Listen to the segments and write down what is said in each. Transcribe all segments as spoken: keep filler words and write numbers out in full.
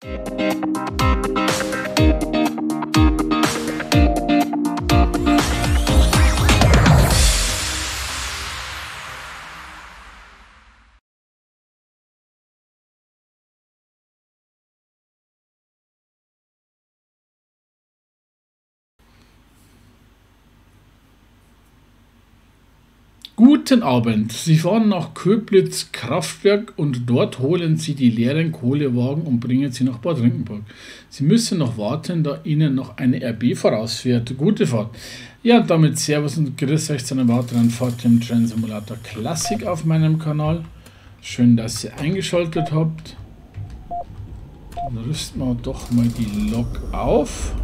Guten Abend. Sie fahren nach Köblitz Kraftwerk und dort holen Sie die leeren Kohlewagen und bringen sie nach Bad Rinkenburg. Sie müssen noch warten, da Ihnen noch eine R B vorausfährt. Gute Fahrt. Ja, damit Servus und Grüß euch zu einer weiteren Fahrt im Train Simulator Classic auf meinem Kanal. Schön, dass ihr eingeschaltet habt. Dann rüsten wir doch mal die Lok auf.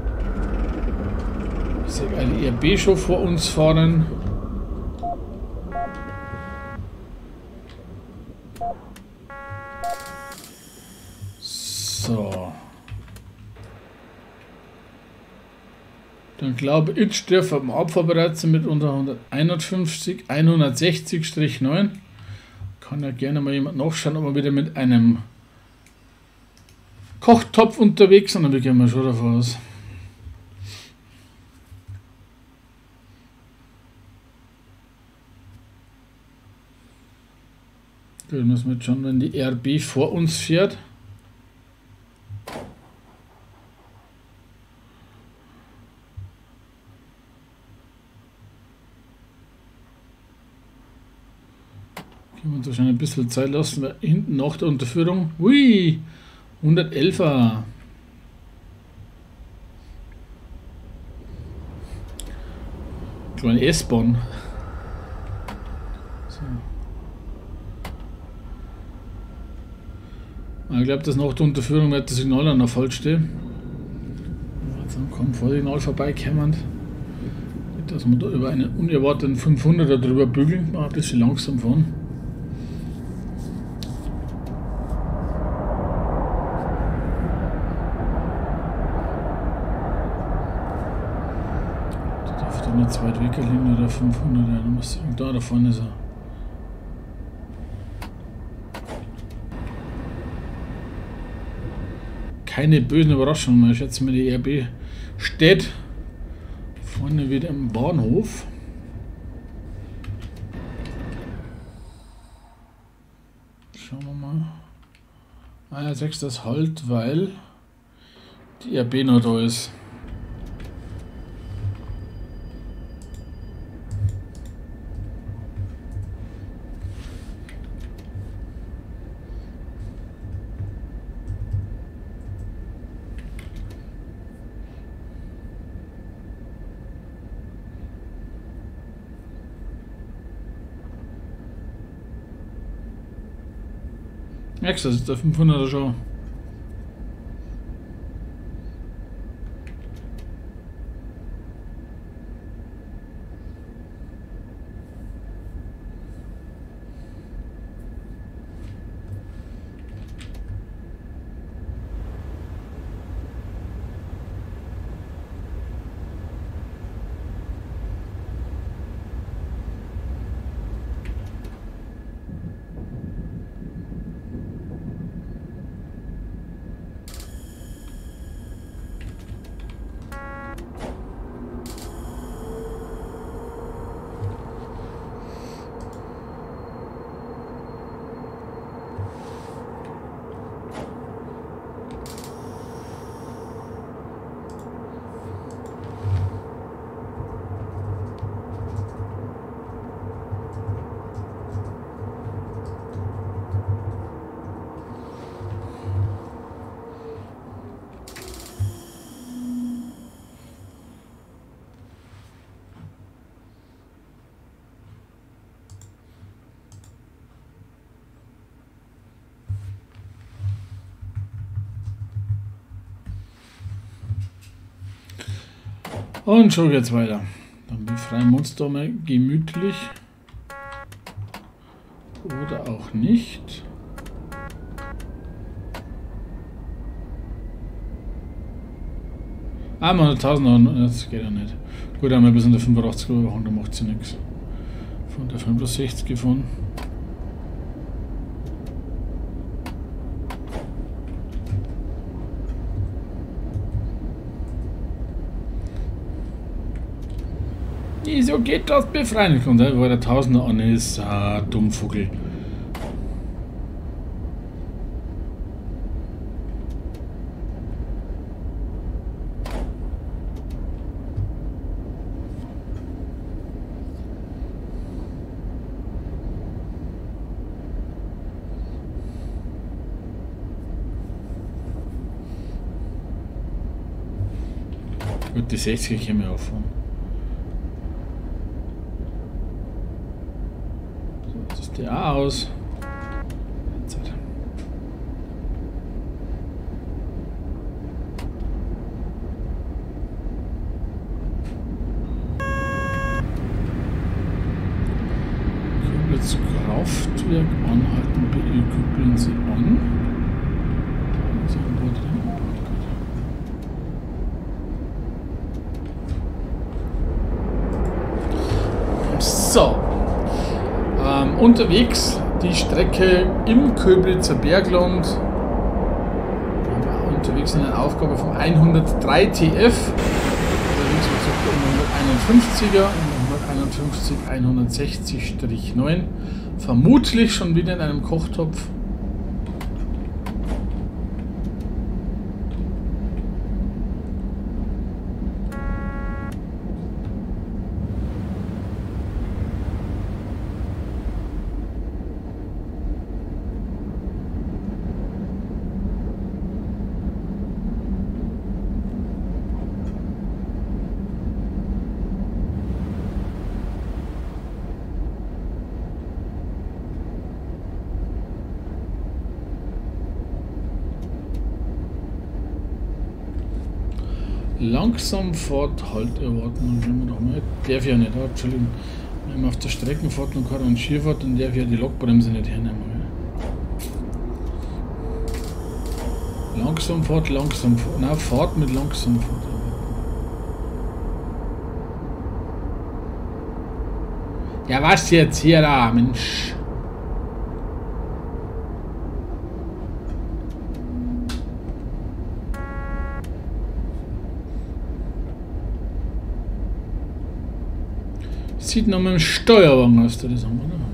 Ich sehe eine R B schon vor uns fahren. So. Dann glaube ich, dürfen wir am Abfahrbereit sein mit unter hunderteinundfünfzig, hundertsechzig neun. Kann ja gerne mal jemand nachschauen, ob wir wieder mit einem Kochtopf unterwegs sind, aber wir gehen mal schon davon aus. Gut, müssen wir jetzt schauen, wenn die R B vor uns fährt. Können wir uns wahrscheinlich ein bisschen Zeit lassen, weil hinten nach der Unterführung, hui, hundertelfer. Kleine S-Bahn. So. Ich glaube, dass nach der Unterführung wird das Signal dann noch falsch stehen. Dann kommt Vorsignal vorbeikommen. Dass wir da über einen unerwarteten fünfhunderter drüber bügeln, mal ein bisschen langsam fahren. Da darf da nicht zu weit weg liegen, oder fünfhunderter, da muss ich sagen, da, da vorne ist er. Keine bösen Überraschungen mehr. Ich schätze mal, die R B steht vorne wieder im Bahnhof. Schauen wir mal. Ah ja, sechs das halt, weil die R B noch da ist. Nächstes, das ist der fünfhunderter schon. Und schon geht's weiter. Dann befreien wir uns da mal gemütlich. Oder auch nicht. Ah, man hat tausend, das geht ja nicht. Gut, haben wir bis in der fünfundachtzig übergehauen, da macht sie nichts. Von der fünfundsechzig gefahren. Wieso geht das befreien? Und da war der Tausender an ist, ah, Dummvogel. Gut, die sechzig können wir auffahren. So, das ist der auch aus. Jetzt halt. Köblitz Kraftwerk anhalten, beübeln Sie an. Sie an Bord drin. So, ähm, unterwegs die Strecke im Köblitzer Bergland, unterwegs eine Aufgabe von hundertdrei T F, unterwegs hunderteinundfünfziger und hunderteinundfünfzig hundertsechzig neun, vermutlich schon wieder in einem Kochtopf. Langsam Fahrt, halt erwarten, wenn wir doch mal. Darf ja nicht, ah, Entschuldigung. Wenn man auf der Streckenfahrt und keine Skifahrt, dann darf ja die Lokbremse nicht hernehmen. Langsam Fahrt, langsam Fahrt. Nein, Fahrt mit langsam Fahrt. Ja, was jetzt hier da, Mensch? Sieht noch mit dem Steuerwagen aus, der das haben, oder?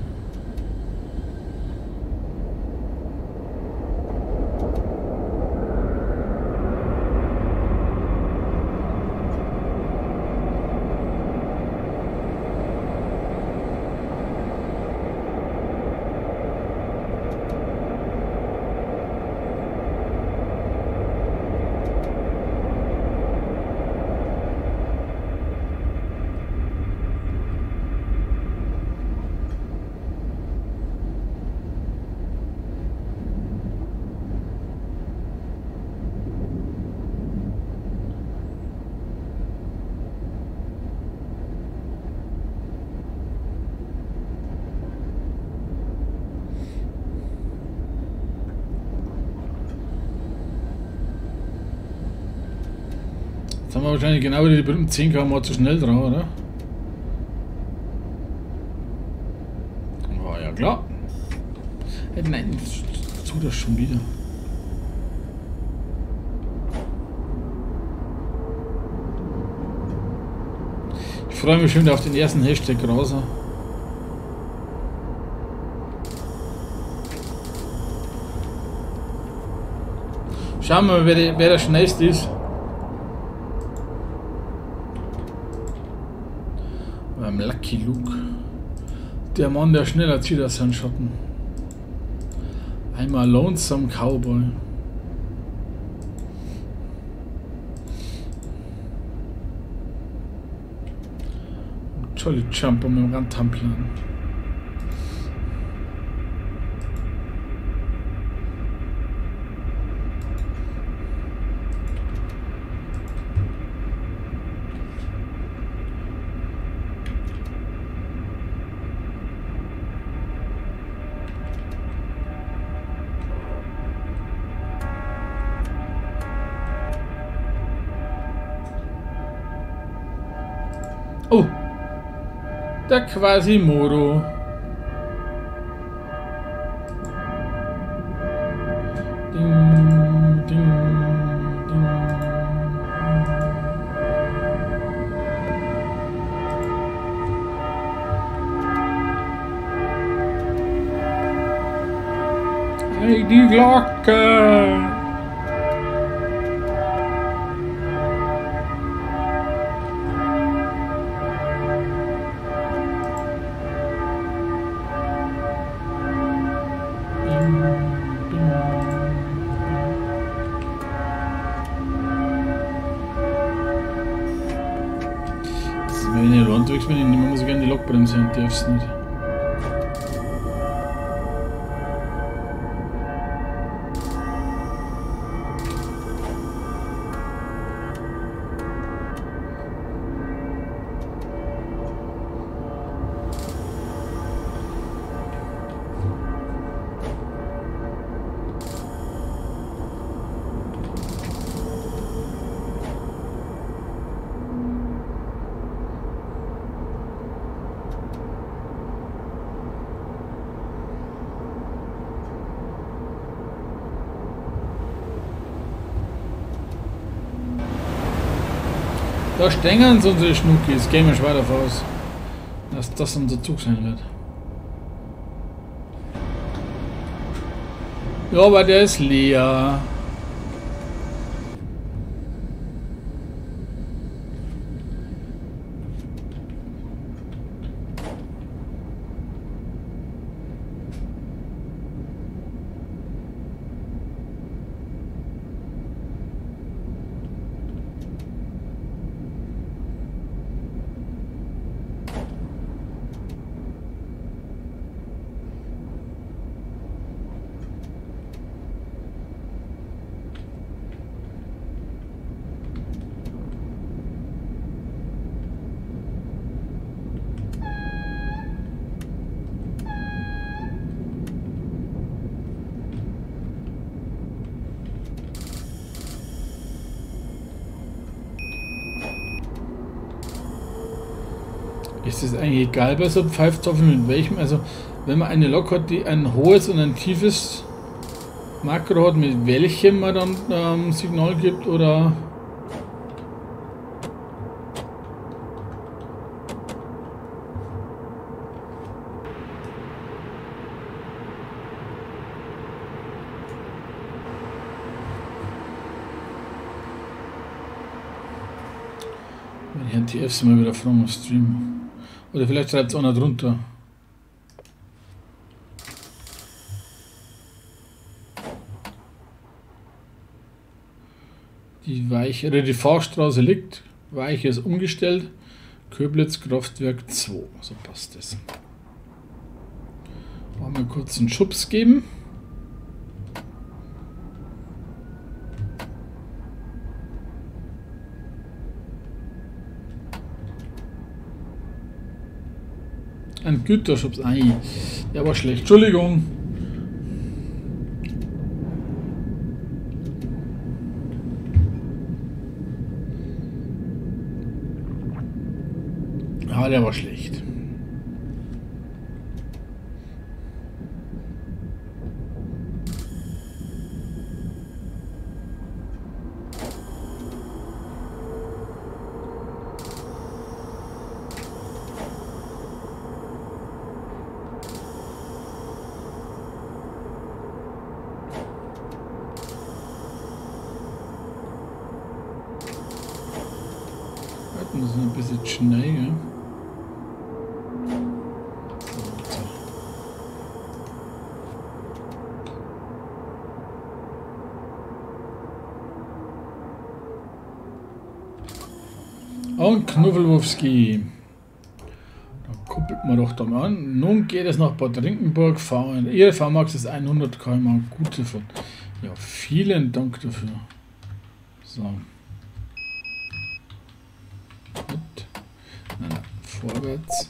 Jetzt haben wir wahrscheinlich genau wieder die berühmten zehn Kilometer pro Stunde zu schnell dran, oder? War ja klar. Hey, nein, das tut das schon wieder. Ich freue mich schon wieder auf den ersten Hashtag Raser. Schauen wir mal, wer der, wer der schnellste ist. Beim Lucky Luke. Der Mann, der schneller zieht als sein Schatten. Einmal Lonesome Cowboy. Jolly Jumper mit dem Rantanplan. Oh, der Quasimodo. Ding, ding, ding. Schlägt die Glocke. Wenn ich unterwegs bin, nehme ich so gerne die Lokbremse und darf es nicht. Da stehen sie unsere Schnuckis, gehen wir schwer davon aus, dass das unser Zug sein wird. Ja, aber der ist leer. Ist es eigentlich egal bei so Pfeiftafeln mit welchem? Also wenn man eine Lok hat, die ein hohes und ein tiefes Makro hat, mit welchem man dann ähm, Signal gibt oder... Die N T Fs mal wieder fragen auf Stream. Oder vielleicht schreibt es einer drunter. Die Weiche, oder die Fahrstraße liegt. Weiche ist umgestellt. Köblitz Kraftwerk zwei. So passt das. Wollen wir kurz einen Schubs geben. Ein Güterschubs. Ei, der war schlecht. Entschuldigung. Ja, der war schlecht. Wir sind ein bisschen schnell, ja? Und Knuffelwurfski. Da kuppelt man doch da mal an. Nun geht es nach Bad Rinkenburg. Fahren. Ihr V-Max ist hundert Kilometer pro Stunde. Gute Fahrt. Ja, vielen Dank dafür. So. Gut. Nein, nein, vorwärts.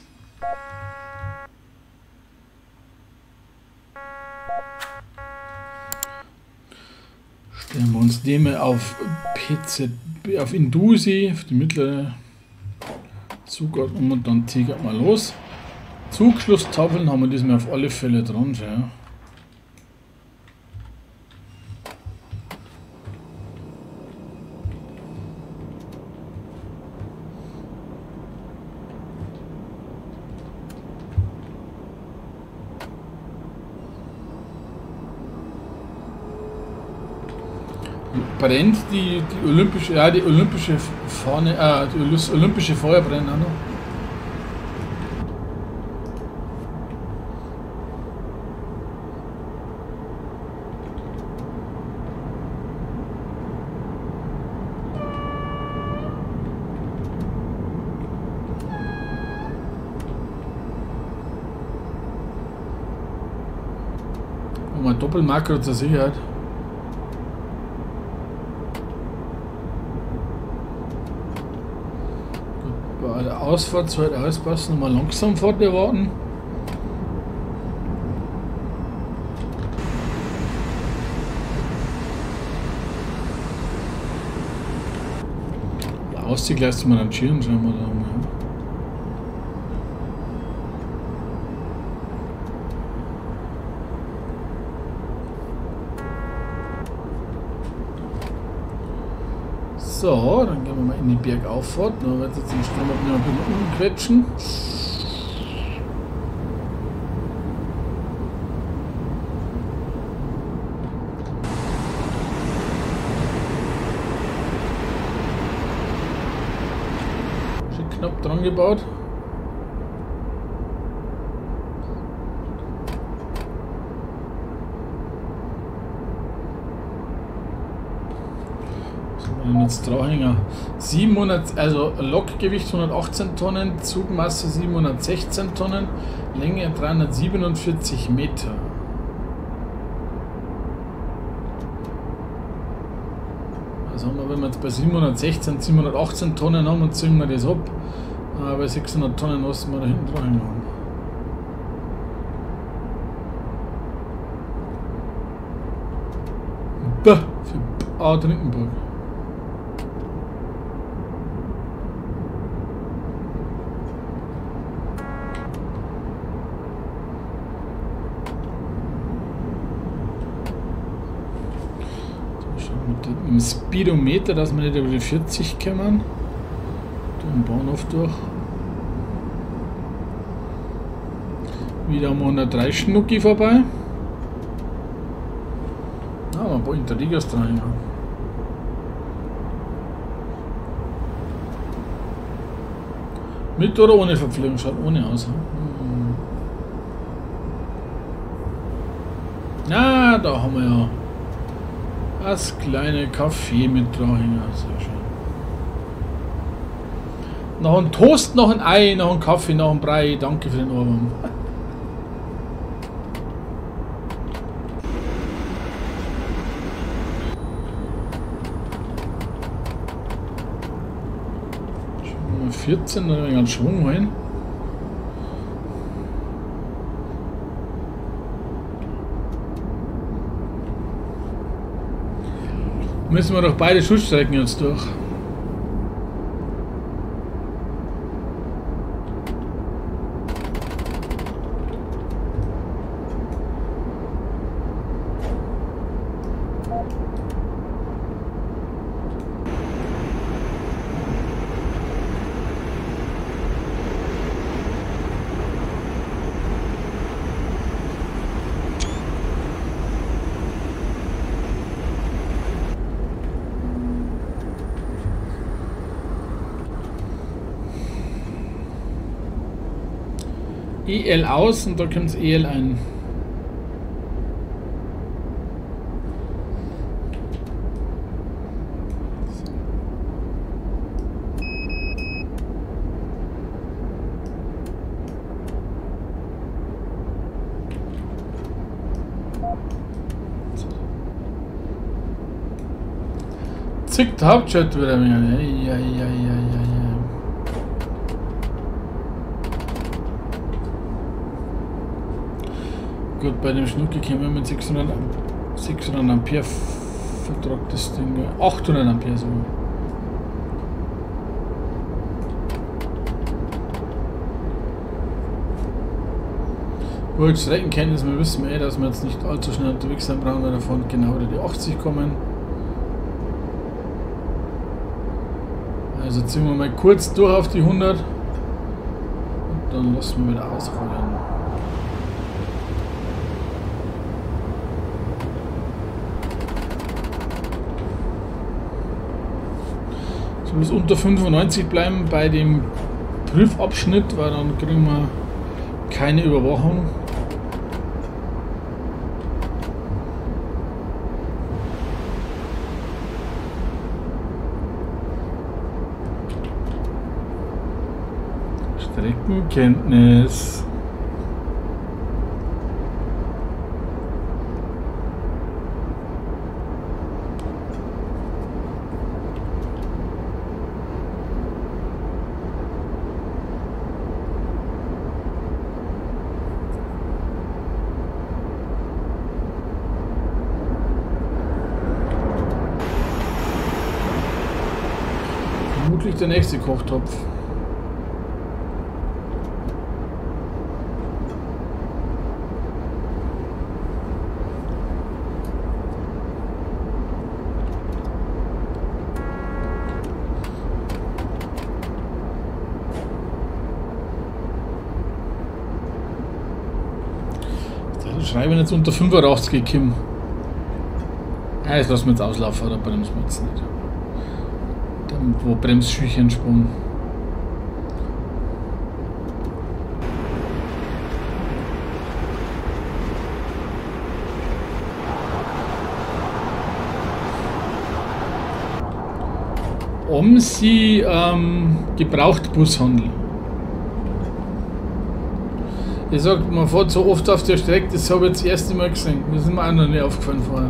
Stellen wir uns dem auf P Z B, auf Indusi, auf die mittlere Zugordnung und dann tigert mal los. Zugschlusstafeln haben wir diesmal auf alle Fälle dran. Ja. Brennt die, die olympische, ja, die olympische Fahne, äh, die olympische Feuer brennt auch noch. Und mal Doppelmakro zur Sicherheit. Bei der Ausfahrt sollte alles passen, mal langsam fort erwarten. Der Ausstieg lässt man einen Schirm schauen wir da mal. So, dann gehen wir mal in die Bergauffahrt. Da wird jetzt den Strom noch ein bisschen umquetschen. Schön knapp dran gebaut. Jetzt Trauhänger siebenhundert, also Lokgewicht hundertachtzehn Tonnen, Zugmasse siebenhundertsechzehn Tonnen, Länge dreihundertsiebenundvierzig Meter. Also haben wir, wenn wir jetzt bei siebenhundertsechzehn, siebenhundertachtzehn Tonnen haben und ziehen wir das ab, äh, bei sechshundert Tonnen lassen wir da hinten Trauhänger haben. Bäh, für Bad Rindenburg. Im Speedometer, dass wir nicht über die vierzig kommen. Den Bahnhof durch. Wieder haben wir hundertdrei Schnucki vorbei. Ah, ein paar Interligas dran. Ja. Mit oder ohne Verpflegung? Schaut ohne aus. Hm. Na, da haben wir ja das kleine Kaffee mit Trauhänger, sehr schön. Noch ein Toast, noch ein Ei, noch ein Kaffee, noch ein Brei. Danke für den Ohrwurm. Nummer vierzehn, da einen Schwung rein. Müssen wir doch beide Schussstrecken jetzt durch. E L aus und da kommt das E L ein. Zickt Hauptchat wieder mehr. Ja, ja, ja, ja, ja. Gut, bei dem Schnucki können wir mit sechshundert Ampere vertragt das Ding. achthundert Ampere so. Gut, Streckenkenntnis, wir wissen eh, dass wir jetzt nicht allzu schnell unterwegs sein brauchen, weil davon genau wieder die achtzig kommen. Also ziehen wir mal kurz durch auf die hundert und dann lassen wir wieder ausrollen. Ich muss unter fünfundneunzig bleiben bei dem Prüfabschnitt, weil dann kriegen wir keine Überwachung. Streckenkenntnis. Vermutlich der nächste Kochtopf. Schreiben jetzt unter fünfundachtzig gekommen. Ja, das lassen wir jetzt auslaufen, oder bremsen wir jetzt nicht. Dann, wo Bremsschüchen sprung. Um sie ähm, Gebrauchtbushandel. Ich sag, man fährt so oft auf der Strecke, das habe ich jetzt das erste Mal gesehen. Das ist mir auch noch nicht aufgefallen vorher.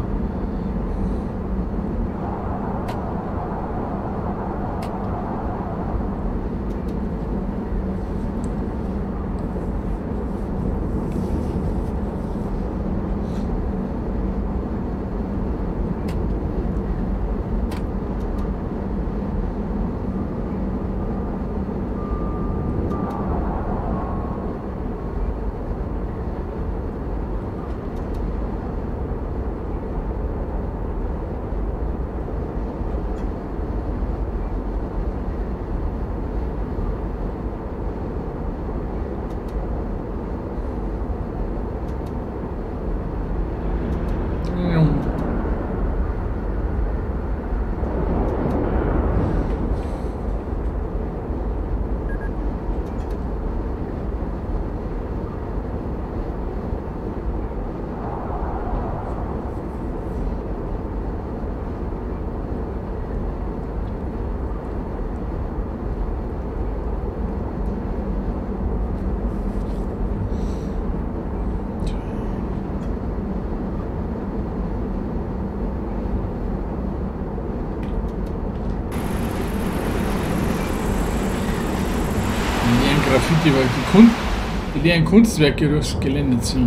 Graffiti, weil die, Kun die leeren Kunstwerke durchs Gelände ziehen.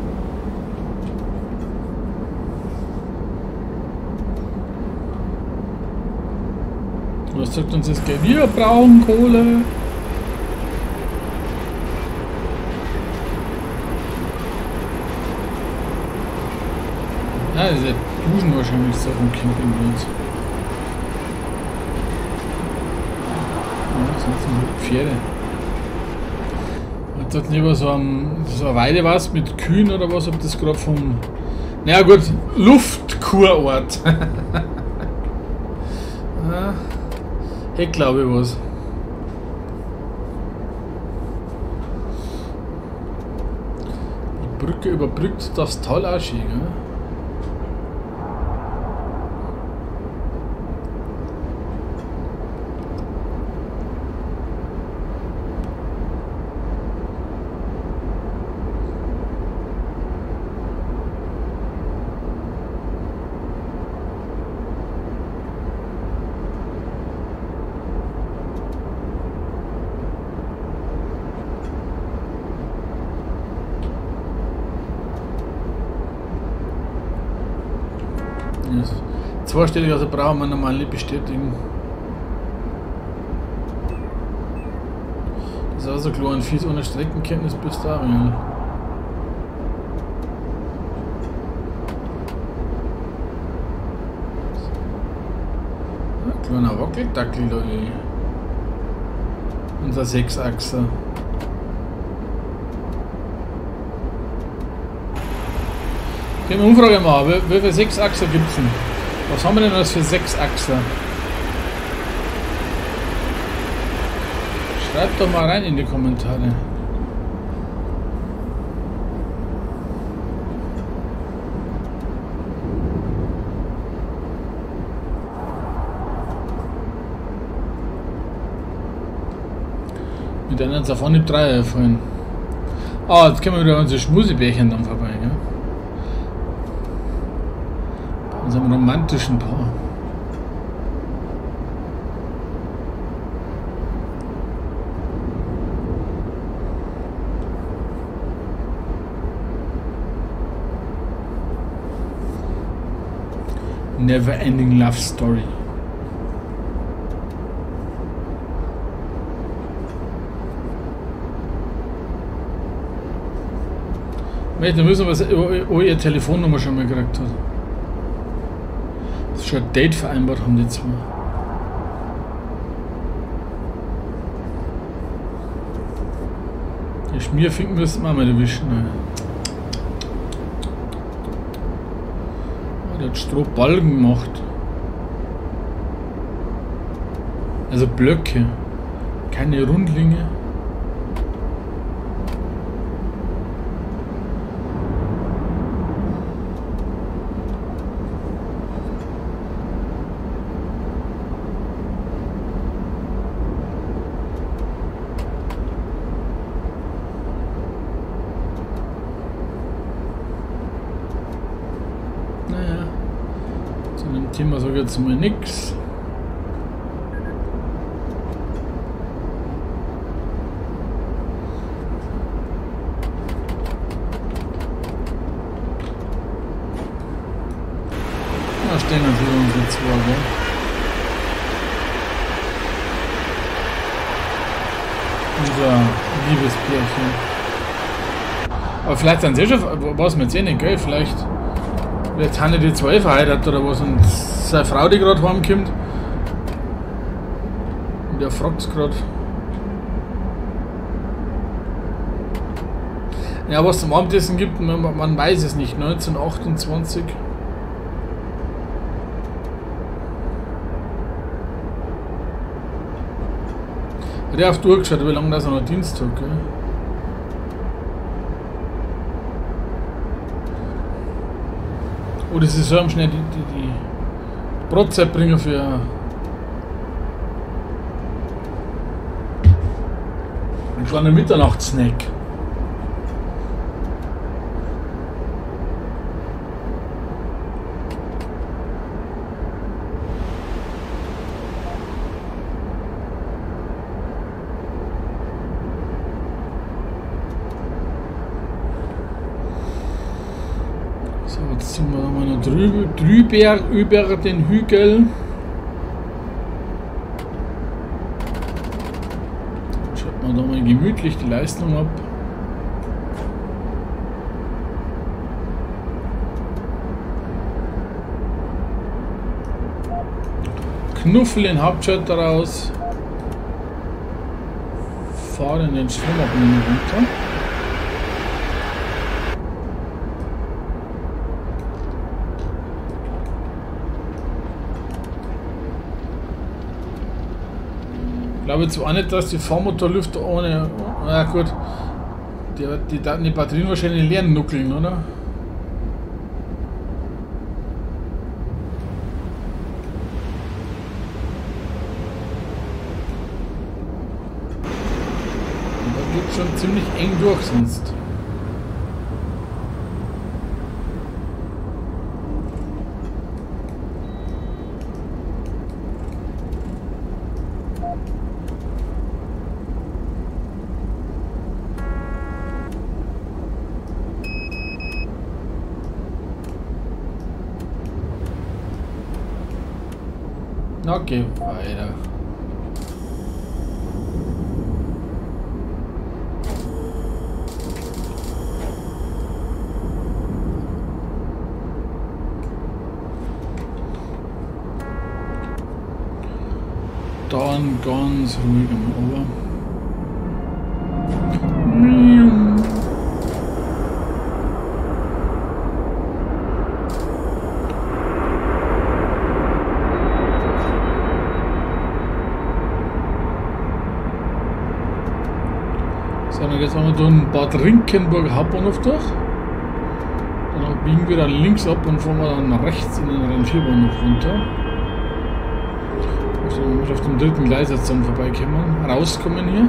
Was sagt uns das Geld? Wir brauchen Kohle. Ja, das ist ja Duschen wahrscheinlich so vom Campingplatz. Ja, das sind so Pferde. Hat das lieber so, ein, so eine Weide was mit Kühen oder was, ob das gerade vom. Naja gut, Luftkurort. Ja, ich glaube was. Die Brücke überbrückt das Tal auch schön, gell? Zweistellig, also brauchen wir normal nicht bestätigen. Das ist auch so klar, ein Fies ohne Streckenkenntnis bis da. Ja. Ein kleiner Wackeldackel da, ey. Unser Sechsachser. Ich kann eine Umfrage machen, wie viele Sechsachser gibt es denn? Was haben wir denn als für Sechsachser? Schreibt doch mal rein in die Kommentare. Mit einer davon nicht drei erfallen. Ah, jetzt können wir wieder unsere Schmusebärchen dann vorbei, gell? Bei unserem romantischen Paar. Never ending love story. Da müssen wir was oh, ihr Telefonnummer schon mal gekriegt hat. Das ist schon ein Date vereinbart haben die zwei. Die Schmierfinken müssen wir mal erwischen. Oh, der hat Strohbalken gemacht. Also Blöcke. Keine Rundlinge. Thema sage ich jetzt mal nix. Da stehen natürlich unsere zwei, gell? Unser Liebespärchen. Aber vielleicht sind sie schon, was wir jetzt eh nicht, gell? Vielleicht. Jetzt haben die zwei verheiratet oder was und seine Frau, die gerade heimkommt. Und der fragt es gerade. Ja, was es zum Abendessen gibt, man, man weiß es nicht. neunzehnhundertachtundzwanzig. Der hat durchgeschaut, wie lange das noch Dienst hat, gell? Oder sie sollen schnell die, die, die Brotzeit bringen für einen kleinen Mitternachtssnack. So, jetzt sind wir mal noch drüber, drüber über den Hügel. Schaut man da mal gemütlich die Leistung ab. Knuffel den Hauptschalter raus. Fahren den Stromabnehmer runter. Ich glaube zwar nicht, dass die Fahrmotorlüfter ohne. Na gut, die, die, die Batterien wahrscheinlich leeren nuckeln, oder? Und da geht schon ziemlich eng durch sonst. Na, geh weiter. Dann ganz ruhig am Ober. dann jetzt einmal durch Bad Rinkenburg Hauptbahnhof durch. Dann biegen wir dann links ab und fahren wir dann rechts in den Rangierbahnhof runter. Also wir müssen auf dem dritten Gleis jetzt dann vorbeikommen, rauskommen hier.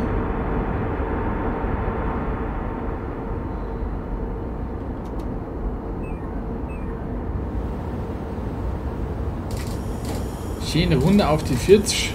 Schöne Runde auf die vierzig.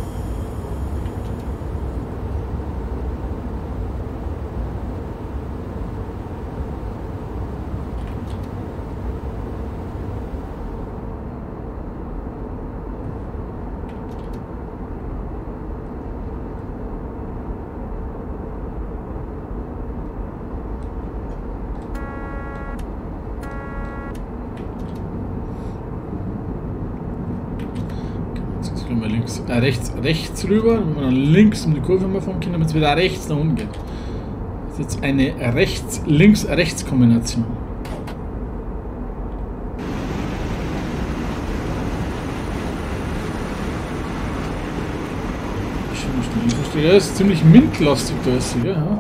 Links, äh, rechts, rechts rüber, wenn wir dann links um die Kurve mal fahren können, damit es wieder rechts nach unten geht. Das ist jetzt eine Rechts-Links-Rechts-Kombination. Ich verstehe, das ist ziemlich mintlastig, da ist sie, ja.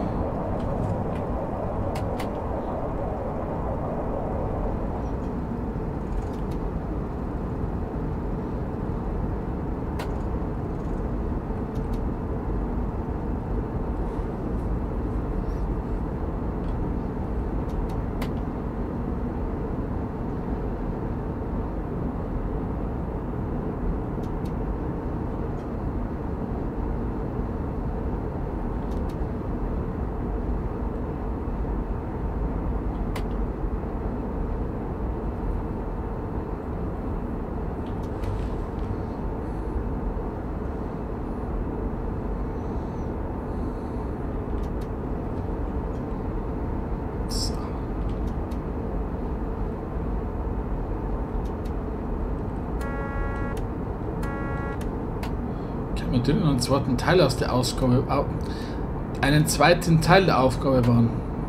Natürlich einen zweiten Teil aus der Ausgabe, einen zweiten Teil der Aufgabe bauen.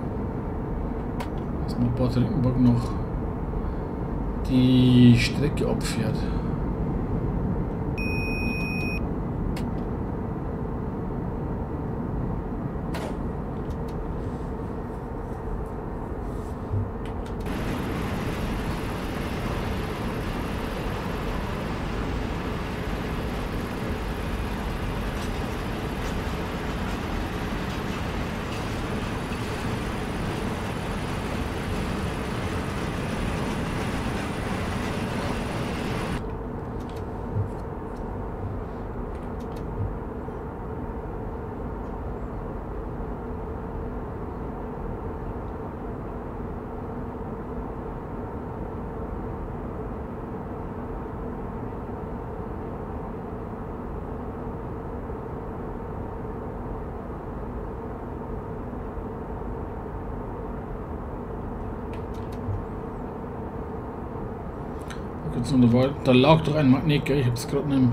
Dass man Bad Rinkenburg noch die Strecke abfährt. Da, war, da lag doch ein Magnet, gell? Ich hab's gerade nicht.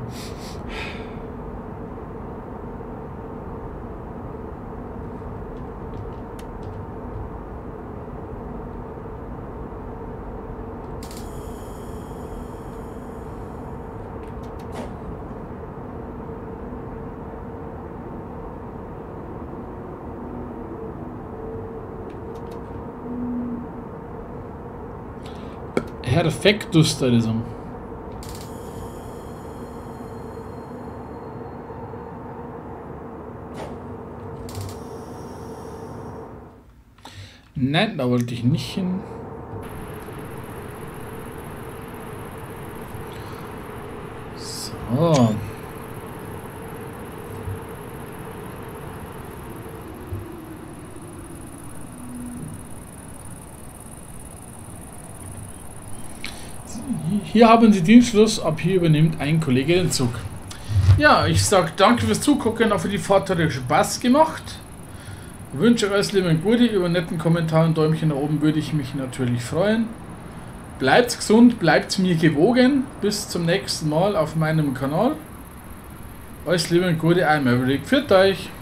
Perfektus da ist er. Nein, da wollte ich nicht hin. So. Hier haben Sie Dienstschluss, ab hier übernimmt ein Kollege den Zug. Ja, ich sage danke fürs Zugucken, auch für die Fahrt hat euch Spaß gemacht. Ich wünsche euch alles Liebe und Gute, über einen netten Kommentar und Däumchen nach oben würde ich mich natürlich freuen. Bleibt gesund, bleibt mir gewogen, bis zum nächsten Mal auf meinem Kanal. Alles Liebe und Gute, I'm Maverick, pfiat euch!